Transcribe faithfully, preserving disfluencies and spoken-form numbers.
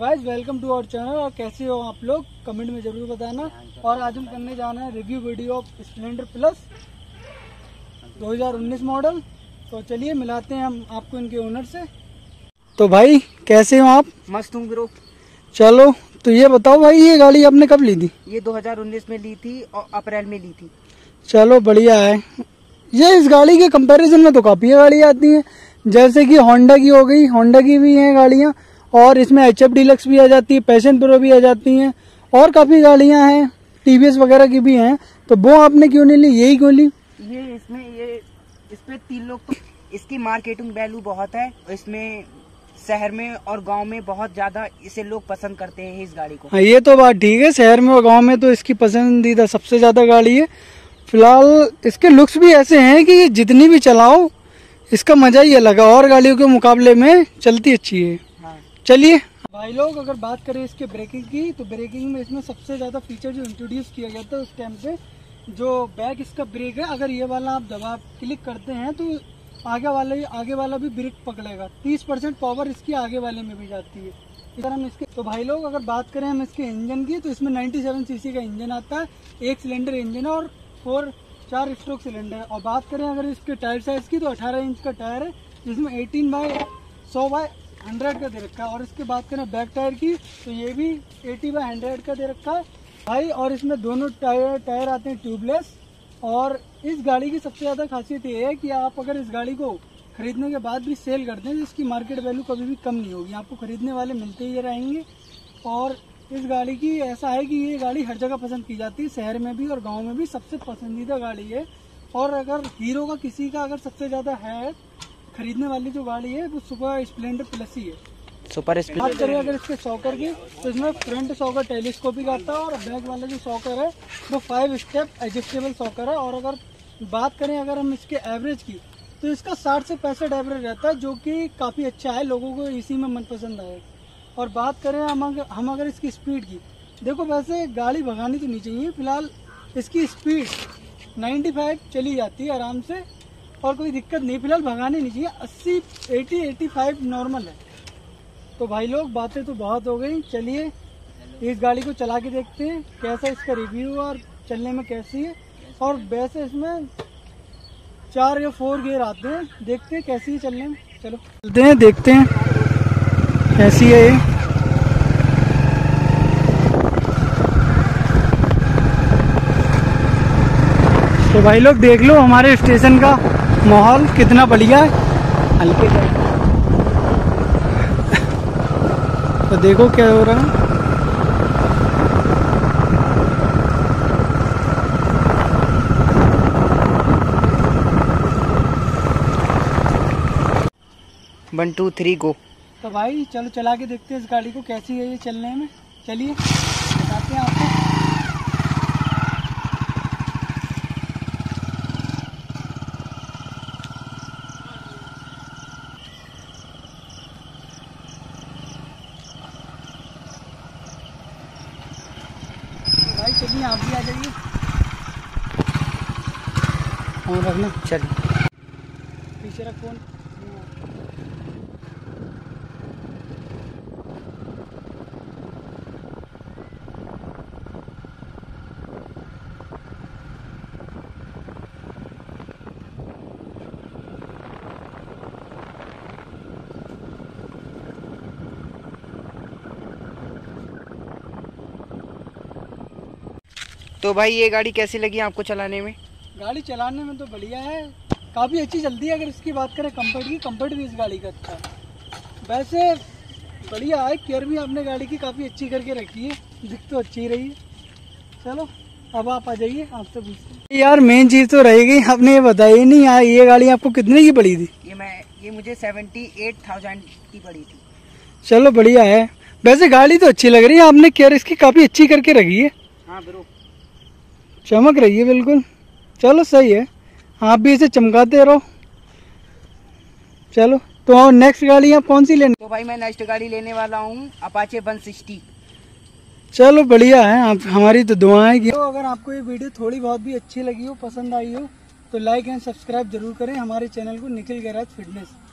Guys welcome to our channel. और कैसे हो आप लोग, कमेंट में जरूर बताना। और आज हम करने जा रहे हैं review video of splendor plus दो हज़ार उन्नीस मॉडल। तो चलिए मिलाते हैं हम आपको इनके ओनर से। तो भाई कैसे हो आप? मस्त हूँ ब्रो। चलो तो ये बताओ भाई, ये गाड़ी आपने कब ली थी? ये दो हज़ार उन्नीस में ली थी और अप्रैल में ली थी। चलो बढ़िया है। ये इस गाड़ी के कंपैरिजन में तो काफी गाड़ी आती हैं, जैसे कि होंडा की हो गई, होंडा की भी हैं गाड़ियां, और इसमें एच एफ डीलक्स भी आ जाती है, पैशन प्रो भी आ जाती हैं, और काफी गाड़ियां हैं, टीवीएस वगैरह की भी हैं। तो वो आपने क्यों नहीं ली, यही क्यों ली? ये इसमें ये इस पे तीन लोग तो इसकी मार्केटिंग वैल्यू बहुत है। इसमें शहर में और गांव में बहुत ज्यादा इसे लोग पसंद करते हैं इस गाड़ी को। हाँ ये तो बात ठीक है, शहर में और गाँव में तो इसकी पसंदीदा सबसे ज्यादा गाड़ी है। फिलहाल इसके लुक्स भी ऐसे हैं कि जितनी भी चलाओ इसका मजा ही अलग है, और गाड़ियों के मुकाबले में चलती अच्छी है। हाँ। चलिए भाई लोग, अगर बात करें इसके ब्रेकिंग की, तो ब्रेकिंग में इसमें सबसे ज्यादा फीचर जो इंट्रोड्यूस किया गया था उस टाइम पे, जो बैक इसका ब्रेक है, अगर ये वाला आप दबा क्लिक करते हैं तो आगे वाले आगे वाला भी ब्रेक पकड़ेगा। तीस परसेंट पावर इसकी आगे वाले में भी जाती है। इधर हम इसके तो भाई लोग अगर बात करें हम इसके इंजन की, तो इसमें सत्तानवे सीसी का इंजन आता है, एक सिलेंडर इंजन है और फोर चार स्ट्रोक सिलेंडर है। और बात करें अगर इसके टायर साइज की, तो अठारह इंच का टायर है, जिसमें अठारह बाय सौ बाय हंड्रेड का दे रखा है। और इसके बात करें बैक टायर की, तो ये भी अस्सी बाय हंड्रेड का दे रखा है भाई। और इसमें दोनों टायर टायर आते हैं ट्यूबलेस। और इस गाड़ी की सबसे ज्यादा खासियत ये है कि आप अगर इस गाड़ी को खरीदने के बाद भी सेल करते हैं तो इसकी मार्केट वैल्यू कभी भी कम नहीं होगी, आपको खरीदने वाले मिलते ही रहेंगे। और इस गाड़ी की ऐसा है कि ये गाड़ी हर जगह पसंद की जाती है, शहर में भी और गांव में भी सबसे पसंदीदा गाड़ी है। और अगर हीरो का किसी का अगर सबसे ज्यादा है खरीदने वाली जो गाड़ी है वो सुपर स्प्लेंडर प्लस ही है। सुपर बात करें अगर इसके शॉकर की, तो इसमें फ्रंट शॉकर टेलीस्कोपिक आता है, और बैक वाला जो शॉकर है वो फाइव स्टेप एडजस्टेबल शॉकर है। और अगर बात करें अगर हम इसके एवरेज की, तो इसका साठ से पैंसठ एवरेज रहता है, जो कि काफी अच्छा है, लोगों को इसी में मनपसंद आए। और बात करें हम अगर हम अगर इसकी स्पीड की, देखो वैसे गाड़ी भगानी तो नहीं चाहिए, फिलहाल इसकी स्पीड पचानवे चली जाती है आराम से, और कोई दिक्कत नहीं, फिलहाल भगानी नहीं चाहिए। अस्सी अस्सी पचासी नॉर्मल है। तो भाई लोग बातें तो बहुत हो गई, चलिए इस गाड़ी को चला के देखते हैं कैसा इसका रिव्यू और चलने में कैसी है। और वैसे इसमें चार या फोर गियर आते हैं, देखते हैं कैसी है चलने में। चलो चलते हैं, देखते हैं कैसी है ये। तो भाई लोग देख लो हमारे स्टेशन का माहौल कितना बढ़िया है। हल्के तो देखो क्या हो रहा है। One two three go. तो भाई चलो चला के देखते हैं इस गाड़ी को कैसी है ये चलने में। चलिए बताते हैं आपको। तो भाई चलिए आप भी आ जाइए और रखना। चलिए पीछे रख फोन। तो भाई ये गाड़ी कैसी लगी आपको चलाने में? गाड़ी चलाने में तो बढ़िया है, काफ़ी अच्छी चलती है। अगर इसकी बात करें कंफर्ट की, कंफर्ट भी इस गाड़ी का अच्छा है। वैसे बढ़िया है, केयर भी आपने गाड़ी की काफ़ी अच्छी करके रखी है, दिख तो अच्छी रही है। चलो अब आप आ जाइए, आपसे पूछते यार मेन चीज़ तो रहेगी, आपने ये बताई नहीं यार, ये गाड़ी आपको कितने की पड़ी थी? ये मैं ये मुझे सेवेंटी एट थाउजेंड की पड़ी थी। चलो बढ़िया है। वैसे गाड़ी तो अच्छी लग रही है, आपने केयर इसकी काफ़ी अच्छी करके रखी है। हाँ ब्रो, चमक रही है बिल्कुल। चलो सही है, आप भी इसे चमकाते रहो। चलो तो नेक्स्ट गाड़ी आप कौन सी लेनी? तो भाई मैं नेक्स्ट गाड़ी लेने वाला हूँ अपाचे वन सिक्सटी। चलो बढ़िया है, आप हमारी तो दुआएं की। तो अगर आपको ये वीडियो थोड़ी बहुत भी अच्छी लगी हो, पसंद आई हो, तो लाइक एंड सब्सक्राइब जरूर करें हमारे चैनल को निखिल गैराज फिटनेस।